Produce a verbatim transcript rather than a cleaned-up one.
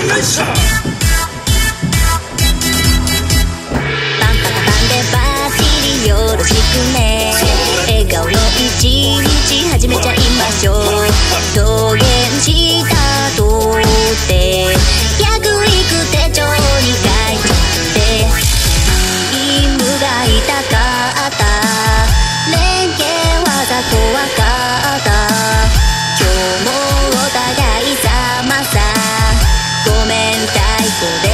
よいしょ。 パンパカパンでバッチリよろしくね。笑顔の一日始めちゃいましょう。表現したとって逆いく手帳に書いちゃってビームが痛かった連携技怖かった今日もお互い様さごめん太鼓で